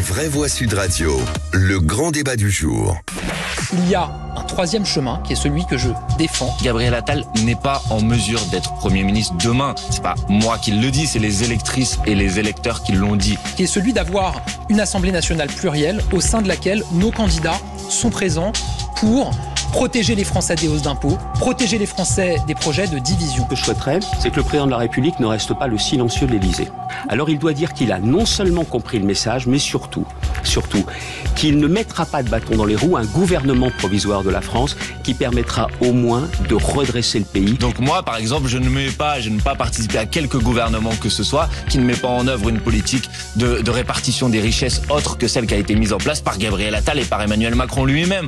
vraies voix Sud Radio, le grand débat du jour. Il y a un troisième chemin qui est celui que je défends. Gabriel Attal n'est pas en mesure d'être Premier ministre demain. C'est pas moi qui le dis, c'est les électrices et les électeurs qui l'ont dit. Qui est celui d'avoir une Assemblée nationale plurielle au sein de laquelle nos candidats sont présents pour protéger les Français des hausses d'impôts, protéger les Français des projets de division. Ce que je souhaiterais, c'est que le président de la République ne reste pas le silencieux de l'Élysée. Alors il doit dire qu'il a non seulement compris le message, mais surtout, qu'il ne mettra pas de bâton dans les roues un gouvernement provisoire de la France qui permettra au moins de redresser le pays. Donc moi, par exemple, je ne pas participer à quelque gouvernement que ce soit qui ne met pas en œuvre une politique de répartition des richesses autre que celle qui a été mise en place par Gabriel Attal et par Emmanuel Macron lui-même.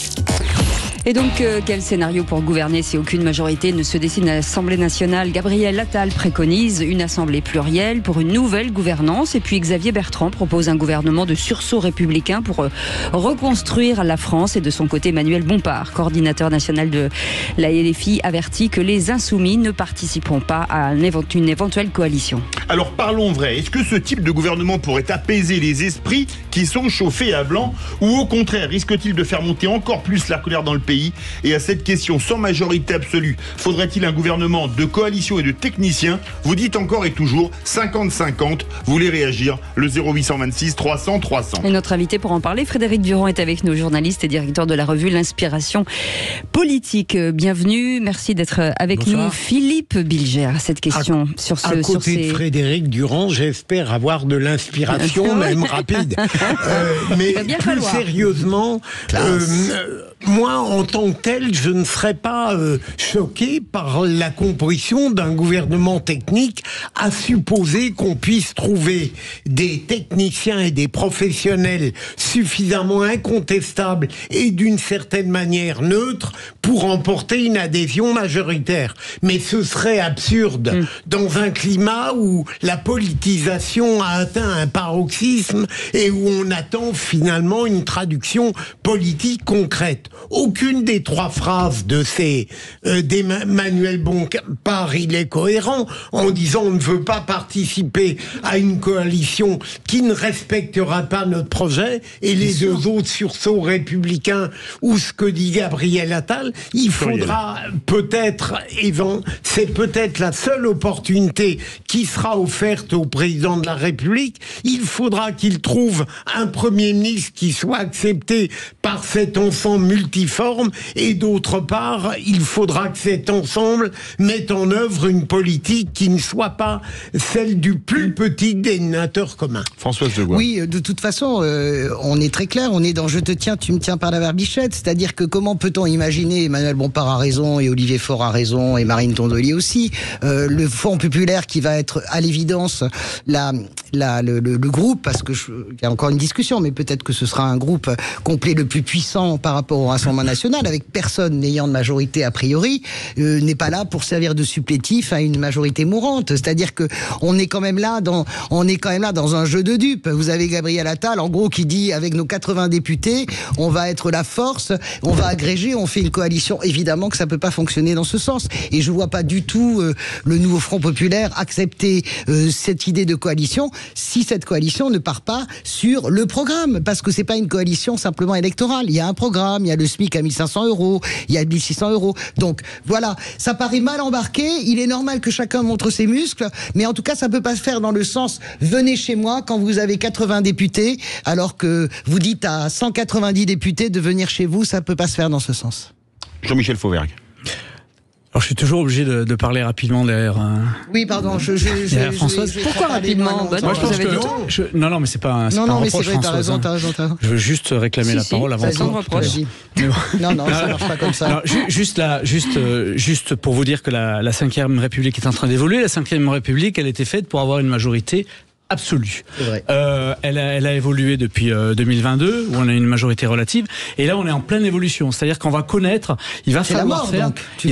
Et donc, quel scénario pour gouverner si aucune majorité ne se dessine à l'Assemblée nationale? Gabriel Attal préconise une assemblée plurielle pour une nouvelle gouvernance. Et puis Xavier Bertrand propose un gouvernement de sursaut républicain pour reconstruire la France. Et de son côté, Emmanuel Bompard, coordinateur national de la LFI, avertit que les Insoumis ne participeront pas à une éventuelle coalition. Alors parlons vrai, est-ce que ce type de gouvernement pourrait apaiser les esprits qui sont chauffés à blanc, ou au contraire risque-t-il de faire monter encore plus la colère dans le pays? Et à cette question, sans majorité absolue, faudrait-il un gouvernement de coalition et de techniciens? Vous dites encore et toujours 50-50. Vous voulez réagir? Le 0826 300 300. Et notre invité pour en parler, Frédéric Durand, est avec nous, journaliste et directeur de la revue L'Inspiration Politique. Bienvenue, merci d'être avec nous. Philippe Bilger, à cette question sur ce... À côté de Frédéric Durand, j'espère avoir de l'inspiration, même rapide. Mais plus sérieusement, moi, en tant que tel, je ne serais pas choqué par la composition d'un gouvernement technique, à supposer qu'on puisse trouver des techniciens et des professionnels suffisamment incontestables et d'une certaine manière neutres pour emporter une adhésion majoritaire. Mais ce serait absurde dans un climat où la politisation a atteint un paroxysme et où on attend finalement une traduction politique concrète. Aucune des trois phrases d'Emmanuel Bompard, il est cohérent en disant on ne veut pas participer à une coalition qui ne respectera pas notre projet, et les deux autres sursauts républicains, ou ce que dit Gabriel Attal, il faudra peut-être, c'est peut-être la seule opportunité qui sera offerte au président de la République, il faudra qu'il trouve un Premier ministre qui soit accepté par cet ensemble multiforme, et d'autre part, il faudra que cet ensemble mette en œuvre une politique qui ne soit pas celle du plus petit dénominateur commun. Françoise Degois. Oui, de toute façon, on est très clair, on est dans je te tiens, tu me tiens par la barbichette, c'est-à-dire que comment peut-on imaginer, Emmanuel Bompard a raison, et Olivier Faure a raison, et Marine Tondelier aussi, le Front populaire qui va être à l'évidence le groupe, parce que il y a encore une discussion, mais peut-être que ce sera un groupe complet le plus puissant par rapport au Rassemblement national, avec personne n'ayant de majorité a priori, n'est pas là pour servir de supplétif à une majorité mourante. C'est-à-dire que on est quand même là dans un jeu de dupes. Vous avez Gabriel Attal, en gros, qui dit avec nos 80 députés, on va être la force, on va agréger, on fait une coalition. Évidemment que ça peut pas fonctionner dans ce sens. Et je vois pas du tout le nouveau Front populaire accepter cette idée de coalition si cette coalition ne part pas sur le programme, parce que c'est pas une coalition simplement électorale. Il y a un programme, il y a le SMIC à 1500 €, il y a 1600 €. Donc voilà, ça paraît mal embarqué, il est normal que chacun montre ses muscles, mais en tout cas ça peut pas se faire dans le sens venez chez moi quand vous avez 80 députés, alors que vous dites à 190 députés de venir chez vous, ça peut pas se faire dans ce sens. Jean-Michel Fauvergue. Alors je suis toujours obligé de parler rapidement derrière. Oui, pardon. Françoise. Pourquoi rapidement? Moi, je pense que non, mais c'est pas un reproche, c'est vrai, Françoise. t'as raison. Je veux juste réclamer la parole avant tout. Non, ça marche pas comme ça. Alors, juste pour vous dire que la Ve République est en train d'évoluer. La Ve République, elle était faite pour avoir une majorité absolue. Elle a évolué depuis 2022 où on a une majorité relative, et là on est en pleine évolution, c'est-à-dire qu'on va connaître, il va falloir faire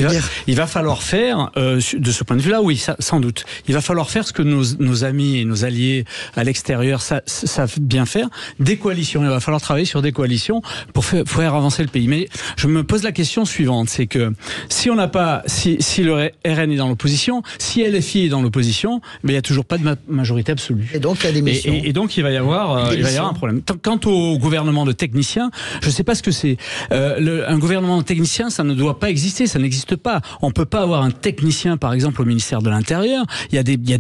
de ce point de vue-là, oui, sans doute, il va falloir faire ce que nos amis et nos alliés à l'extérieur savent bien faire, des coalitions. Il va falloir travailler sur des coalitions pour faire avancer le pays. Mais je me pose la question suivante, c'est que si le RN est dans l'opposition, si LFI est dans l'opposition, mais il n'y a toujours pas de majorité absolue. absolue. Et donc la démission. Et donc il va y avoir un problème. Quant au gouvernement de techniciens, je ne sais pas ce que c'est. Un gouvernement de techniciens, ça ne doit pas exister, ça n'existe pas. On ne peut pas avoir un technicien, par exemple, au ministère de l'Intérieur. Il y a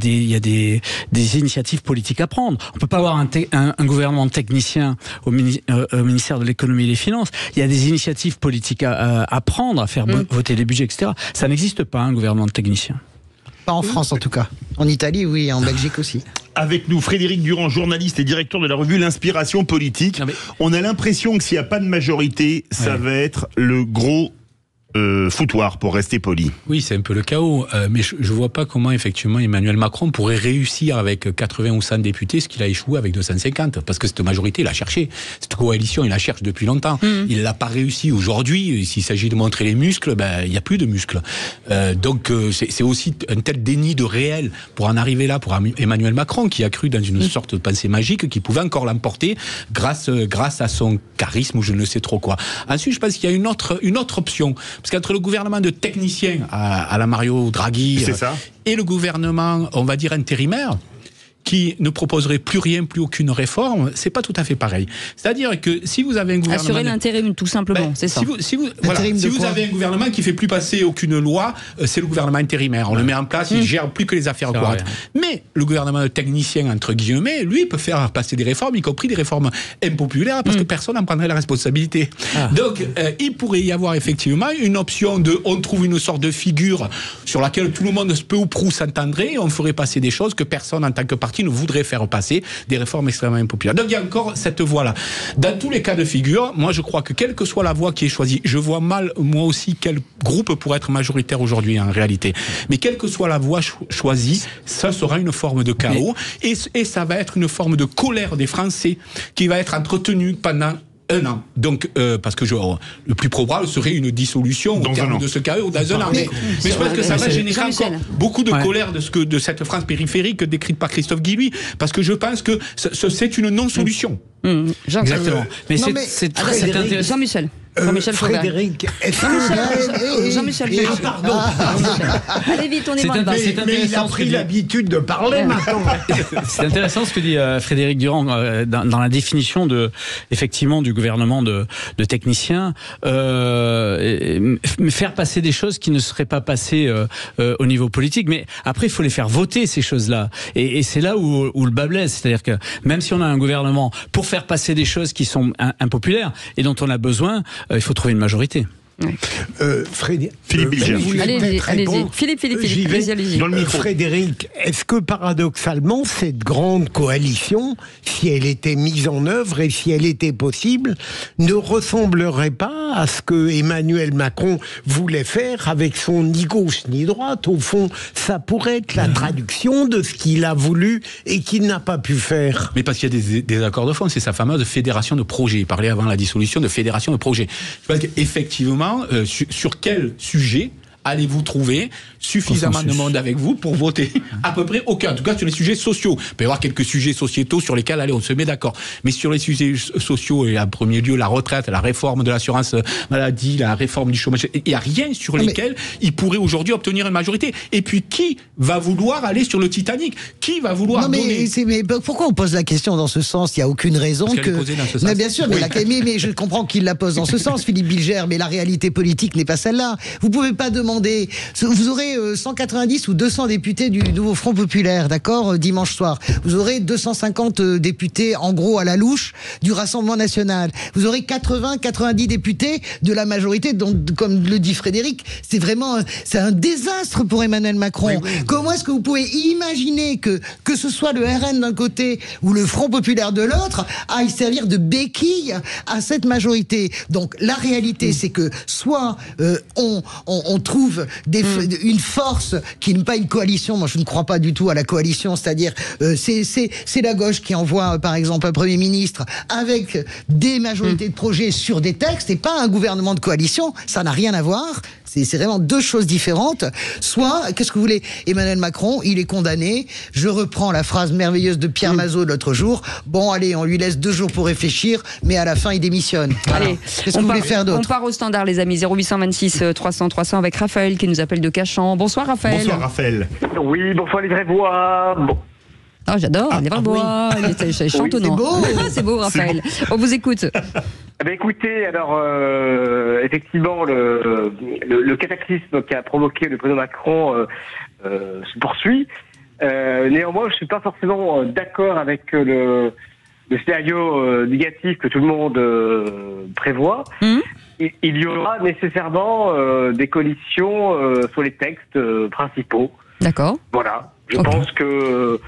des initiatives politiques à prendre. On ne peut pas avoir un gouvernement de techniciens au ministère de l'économie et des finances. Il y a des initiatives politiques à prendre, à faire voter les budgets, etc. Ça n'existe pas, un gouvernement de techniciens. Pas en France en tout cas. En Italie, oui, et en Belgique aussi. Avec nous, Frédéric Durand, journaliste et directeur de la revue L'Inspiration Politique. On a l'impression que s'il n'y a pas de majorité, ça va être le gros foutoir, pour rester poli. Oui, c'est un peu le chaos, mais je ne vois pas comment effectivement Emmanuel Macron pourrait réussir avec 80 ou 100 députés ce qu'il a échoué avec 250, parce que cette majorité, il l'a cherché. Cette coalition, il la cherche depuis longtemps. Il ne l'a pas réussi aujourd'hui. S'il s'agit de montrer les muscles, il n'y a plus de muscles. Donc c'est aussi un tel déni de réel pour en arriver là, pour Emmanuel Macron, qui a cru dans une sorte de pensée magique qui pouvait encore l'emporter grâce à son charisme ou je ne sais trop quoi. Ensuite, je pense qu'il y a une autre option. Parce qu'entre le gouvernement de techniciens à la Mario Draghi et le gouvernement, on va dire, intérimaire, qui ne proposerait plus rien, plus aucune réforme, c'est pas tout à fait pareil. C'est-à-dire que si vous avez un gouvernement... Assurer l'intérim, tout simplement, c'est ça. Si vous avez un gouvernement qui fait plus passer aucune loi, c'est le gouvernement intérimaire. On le met en place, il gère plus que les affaires courantes. Mais le gouvernement de technicien, entre guillemets, lui, peut faire passer des réformes, y compris des réformes impopulaires, parce que personne n'en prendrait la responsabilité. Donc, il pourrait y avoir effectivement une option de... On trouve une sorte de figure sur laquelle tout le monde peu ou prou s'entendrait, et on ferait passer des choses que personne, en tant que parti, ne voudrait faire passer, des réformes extrêmement impopulaires. Donc il y a encore cette voie-là. Dans tous les cas de figure, moi je crois que quelle que soit la voie qui est choisie, je vois mal moi aussi quel groupe pourrait être majoritaire aujourd'hui en réalité. Mais quelle que soit la voie choisie, ça sera une forme de chaos et ça va être une forme de colère des Français qui va être entretenue pendant un an. Donc, parce que le plus probable serait une dissolution au terme de ce chaos dans un an. Mais je pense que ça va générer encore beaucoup de colère de cette France périphérique décrite par Christophe Guilluy, parce que je pense que c'est une non-solution. Exactement. Mais c'est très intéressant. Jean-Michel. Frédéric, Jean-Michel. Pardon. Allez vite, on est dans le bas. Mais il a pris l'habitude de parler maintenant. C'est intéressant ce que dit Frédéric Durand dans la définition effectivement du gouvernement de techniciens. Faire passer des choses qui ne seraient pas passées au niveau politique. Mais après, il faut les faire voter, ces choses-là. Et c'est là où le bas blesse. C'est-à-dire que même si on a un gouvernement pour faire passer des choses qui sont impopulaires et dont on a besoin, il faut trouver une majorité. Philippe Bilger. Allez-y. Philippe, allez-y. Dans le micro. Frédéric, est-ce que paradoxalement, cette grande coalition, si elle était mise en œuvre et si elle était possible, ne ressemblerait pas à ce que Emmanuel Macron voulait faire avec son ni gauche ni droite? Au fond, ça pourrait être la traduction de ce qu'il a voulu et qu'il n'a pas pu faire. Mais parce qu'il y a des accords de fond, c'est sa fameuse fédération de projets. Il parlait avant la dissolution de fédération de projets. Je pense qu'effectivement, sur quel sujet allez-vous trouver suffisamment de monde avec vous pour voter? À peu près aucun. En tout cas, sur les sujets sociaux. Il peut y avoir quelques sujets sociétaux sur lesquels, allez, on se met d'accord. Mais sur les sujets sociaux, et en premier lieu, la retraite, la réforme de l'assurance maladie, la réforme du chômage, il n'y a rien sur lesquels il pourrait aujourd'hui obtenir une majorité. Et puis, qui va vouloir aller sur le Titanic? Qui va vouloir donner... mais pourquoi on pose la question dans ce sens? Il n'y a aucune raison que... Mais bien sûr, mais je comprends qu'il la pose dans ce sens, Philippe Bilger, mais la réalité politique n'est pas celle-là. Vous ne pouvez pas demander... Vous aurez 190 ou 200 députés du nouveau Front Populaire, d'accord, dimanche soir. Vous aurez 250 députés, en gros, à la louche, du Rassemblement National. Vous aurez 80-90 députés de la majorité, donc, comme le dit Frédéric, c'est un désastre pour Emmanuel Macron. Oui. Comment est-ce que vous pouvez imaginer que ce soit le RN d'un côté ou le Front Populaire de l'autre aille servir de béquille à cette majorité? Donc, la réalité, c'est que soit on trouve une force qui n'est pas une coalition. Moi, je ne crois pas du tout à la coalition, c'est-à-dire c'est la gauche qui envoie, par exemple, un Premier ministre avec des majorités de projets sur des textes et pas un gouvernement de coalition. Ça n'a rien à voir. C'est vraiment deux choses différentes. Soit, qu'est-ce que vous voulez? Emmanuel Macron, il est condamné. Je reprends la phrase merveilleuse de Pierre Mazot de l'autre jour. Bon, allez, on lui laisse 2 jours pour réfléchir, mais à la fin, il démissionne. Voilà. Allez, qu'est-ce que vous voulez faire d'autre? On part au standard, les amis. 0826 300 300 avec Raphaël qui nous appelle de Cachan. Bonsoir, Raphaël. Bonsoir, Raphaël. Oui, bonsoir les vrais voix. Bon. Ah, j'adore, il est pas bois, il est chantonnant. C'est beau, Raphaël. On vous écoute. Écoutez, alors effectivement, le cataclysme qui a provoqué le président Macron se poursuit. Néanmoins, je ne suis pas forcément d'accord avec le scénario négatif que tout le monde prévoit. Il y aura nécessairement des coalitions sur les textes principaux. D'accord. Voilà. Je pense que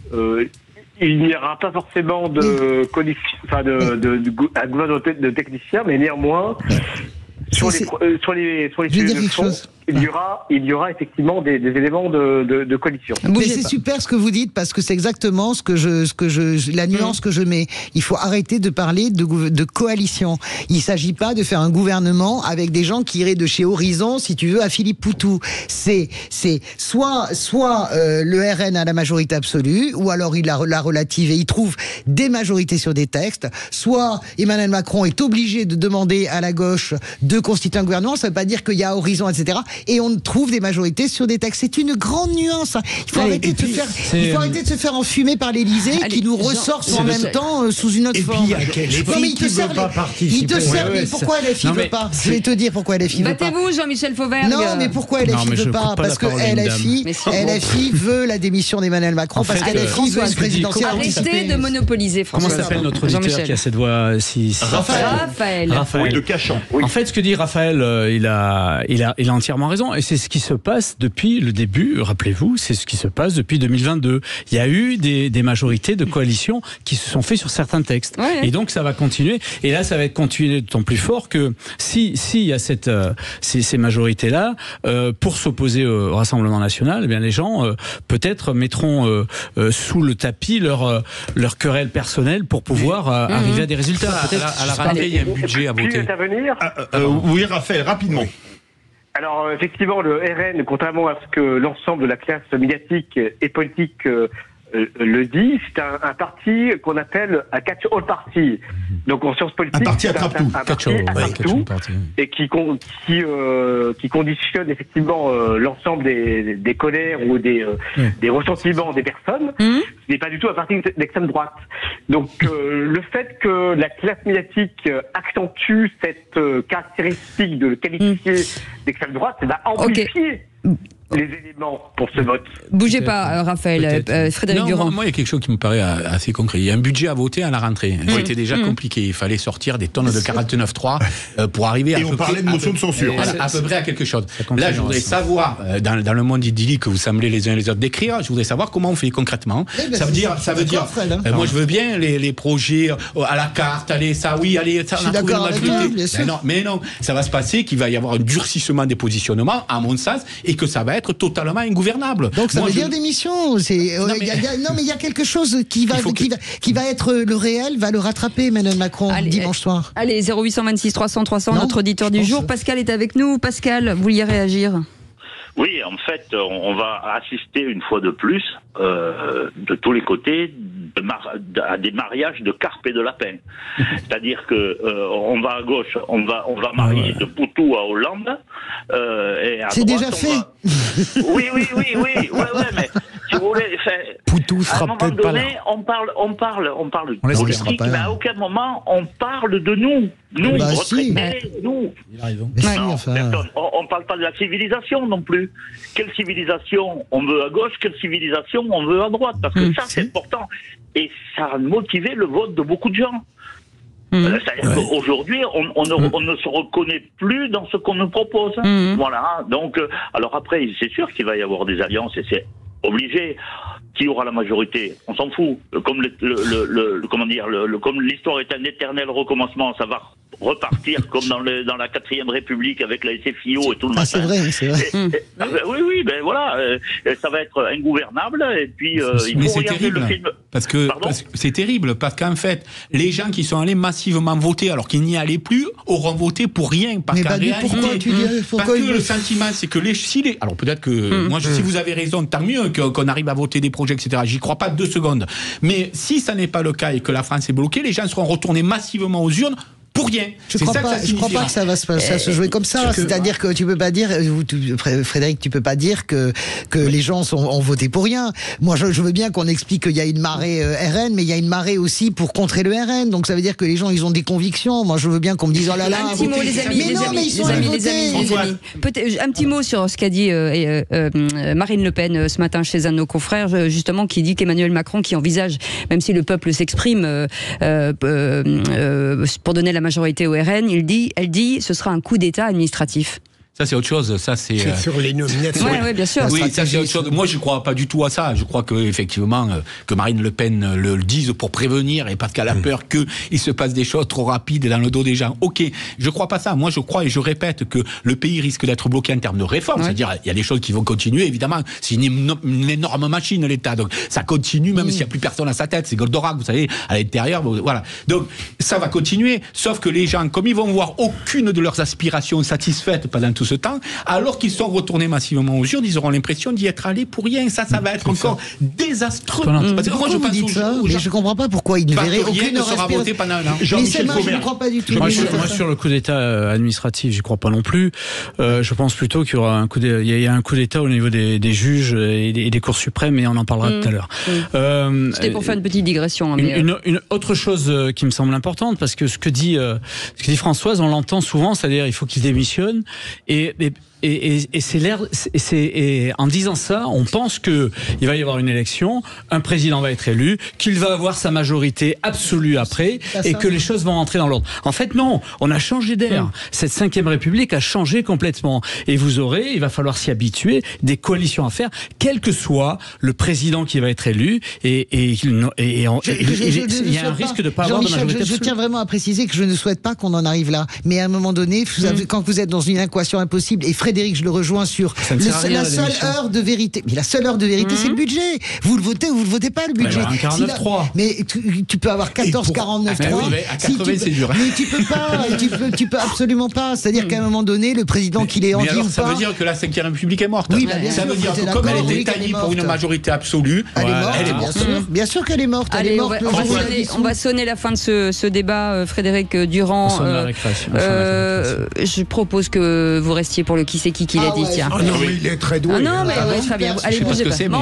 il n'y aura pas forcément de gouvernement de techniciens, mais néanmoins, sur les sujets de fond, il y aura effectivement des éléments de coalition. Mais c'est super ce que vous dites, parce que c'est exactement la nuance que je mets. Il faut arrêter de parler de coalition. Il ne s'agit pas de faire un gouvernement avec des gens qui iraient de chez Horizon, si tu veux, à Philippe Poutou. C'est soit le RN a la majorité absolue, ou alors il la relative et il trouve des majorités sur des textes, soit Emmanuel Macron est obligé de demander à la gauche de constituer un gouvernement. Ça ne veut pas dire qu'il y a Horizon, etc. Et on trouve des majorités sur des textes. C'est une grande nuance. Il faut arrêter de se faire enfumer par l'Élysée qui nous ressort en même temps sous une autre forme. Et puis, il te sert pas participer. Il te sert. Pourquoi LFI ne veut pas? Je vais te dire pourquoi LFI veut pas. Battez-vous, Jean-Michel Fauvergue. Non, mais pourquoi LFI ne veut pas? Parce que LFI veut la démition d'Emmanuel Macron, parce que LFI veut une présidentielle anticipée. Arrêtez de monopoliser, François. Comment s'appelle notre auditeur qui a cette voix si... Raphaël. Oui, de Cachan. En fait, ce que dit Raphaël, il a entièrement raison. Et c'est ce qui se passe depuis le début, rappelez-vous, c'est ce qui se passe depuis 2022. Il y a eu des majorités de coalition qui se sont faits sur certains textes. Et donc, ça va continuer. Et là, ça va être continué d'autant plus fort que s'il y a ces majorités-là, pour s'opposer au Rassemblement national, eh bien, les gens, peut-être, mettront sous le tapis leur querelle personnelle pour pouvoir arriver à des résultats. Peut-être à la rentrée, il y a un budget à voter. Oui, Raphaël, rapidement. Alors, effectivement, le RN, contrairement à ce que l'ensemble de la classe médiatique et politique le dit, c'est un parti qu'on appelle un catch-all party. Donc en sciences politiques, un parti attrape-tout. Un parti attrape-tout, et qui conditionne effectivement l'ensemble des colères ou des ressentiments des personnes. Ce n'est pas du tout un parti d'extrême droite. Donc le fait que la classe médiatique accentue cette caractéristique de le qualifier d'extrême droite, ça va amplifier les éléments pour ce vote. Bougez pas, Raphaël. Frédéric Durand. Moi, il y a quelque chose qui me paraît assez concret. Il y a un budget à voter à la rentrée. C'était déjà compliqué. Il fallait sortir des tonnes de 49.3 pour arriver Et on parlait de motion de censure. À peu près à quelque chose. Là, je voudrais savoir, dans le monde idyllique que vous semblez les uns et les autres décrire, je voudrais savoir comment on fait concrètement. Ça veut dire, moi, je veux bien les projets à la carte, allez, ça, on a trouvé la majorité. Mais non, ça va se passer qu'il va y avoir un durcissement des positionnements, à mon sens, et que ça va être totalement ingouvernable. Donc ça veut dire démission. Mais il y a quelque chose qui va être le réel, va le rattraper, Emmanuel Macron, dimanche soir. Allez, 0826 300 300, notre auditeur du jour. Pascal est avec nous. Pascal, vous vouliez réagir? Oui, en fait, on va assister une fois de plus, de tous les côtés, à des mariages de carpe et de lapin. C'est-à-dire que on va à gauche, on va marier de Poutou à Hollande. Et à c'est droite, déjà fait. Oui, mais si vous voulez, Poutou sera peut-être pas là. On parle de politique, mais à aucun moment on parle de nous. Nous, retraités, nous. On parle pas de la civilisation non plus. Quelle civilisation on veut à gauche, quelle civilisation on veut à droite? Parce que ça, c'est important. Et ça a motivé le vote de beaucoup de gens. C'est-à-dire qu'aujourd'hui, on ne se reconnaît plus dans ce qu'on nous propose. Voilà. Donc, alors après, c'est sûr qu'il va y avoir des alliances et c'est obligé. Qui aura la majorité? On s'en fout. Comme comme l'histoire est un éternel recommencement, ça va repartir comme dans la 4e République avec la SFIO et tout le machin. C'est vrai. Oui, ben voilà, ça va être ingouvernable et puis il faut regarder le film. Parce que c'est terrible, parce qu'en fait, les gens qui sont allés massivement voter alors qu'ils n'y allaient plus auront voté pour rien. Parce qu'en réalité, le sentiment, c'est que alors peut-être que si vous avez raison, tant mieux qu'on arrive à voter des projets, etc. J'y crois pas 2 secondes. Mais si ça n'est pas le cas et que la France est bloquée, les gens seront retournés massivement aux urnes pour rien. Je crois pas que ça va se jouer comme ça. C'est-à-dire que tu peux pas dire, Frédéric, tu peux pas dire que les gens ont voté pour rien. Moi, je veux bien qu'on explique qu'il y a une marée RN, mais il y a une marée aussi pour contrer le RN. Donc ça veut dire que les gens, ils ont des convictions. Moi, je veux bien qu'on me dise oh là là. Un petit mot, les amis. Un petit mot sur ce qu'a dit Marine Le Pen ce matin chez un de nos confrères, justement, qui dit qu'Emmanuel Macron, qui envisage, même si le peuple s'exprime pour donner la majorité au RN, elle dit ce sera un coup d'État administratif. Ça, c'est autre chose. Ça, c'est sur les nominations. Oui, bien sûr. Oui, ça, c'est autre chose. Moi, je ne crois pas du tout à ça. Je crois qu'effectivement, que Marine Le Pen le dise pour prévenir et parce qu'elle a peur qu'il se passe des choses trop rapides dans le dos des gens. Ok, je ne crois pas ça. Moi, je crois et je répète que le pays risque d'être bloqué en termes de réforme. C'est-à-dire, il y a des choses qui vont continuer, évidemment. C'est une énorme machine, l'État. Donc, ça continue, même s'il n'y a plus personne à sa tête. C'est Goldorak, vous savez, à l'intérieur. Voilà. Donc, ça va continuer. Sauf que les gens, comme ils vont voir aucune de leurs aspirations satisfaites pendant tout ce temps, alors qu'ils sont retournés massivement aux urnes, ils auront l'impression d'y être allés pour rien. Ça va être encore désastreux. Parce que moi, je pense ça, mais je comprends pas pourquoi ils ne verraient aucune ne sera voté pendant un an. Je ne crois pas du tout. Moi, sur le coup d'État administratif, j'y crois pas non plus. Je pense plutôt qu'il y aura un coup d'État au niveau des juges et des cours suprêmes, et on en parlera tout à l'heure. C'était pour faire une petite digression. Une autre chose qui me semble importante, parce que ce que dit Françoise, on l'entend souvent, c'est-à-dire il faut qu'il démissionne, et en disant ça, on pense que il va y avoir une élection, un président va être élu, qu'il va avoir sa majorité absolue après, et que les choses vont rentrer dans l'ordre. En fait, non, on a changé d'air. Cette 5e République a changé complètement. Et il va falloir s'y habituer, des coalitions à faire, quel que soit le président qui va être élu, et il y a un risque de ne pas avoir de majorité absolue. Je tiens vraiment à préciser que je ne souhaite pas qu'on en arrive là. Mais à un moment donné, quand vous êtes dans une équation impossible, et Frédéric, je le rejoins sur la seule heure de vérité. Mais la seule heure de vérité, c'est le budget. Vous le votez ou vous le votez pas, le budget. Un 49-3. Mais tu peux avoir 14-49-3. À 80, c'est dur. Mais tu peux pas. Tu peux absolument pas. C'est-à-dire qu'à un moment donné, le président qu'il est en vie ou pas. Ça veut dire que la 5e République est morte. Oui, ça veut dire que comme elle était taillée pour une majorité absolue, elle est morte. Bien sûr qu'elle est morte. Allez, on va sonner la fin de ce débat, Frédéric Durand. Je propose que vous restiez pour le qui c'est qui l'a dit, tiens. Ah non, mais il est très doué. Ah non, mais très bien. Allez, bougez pas.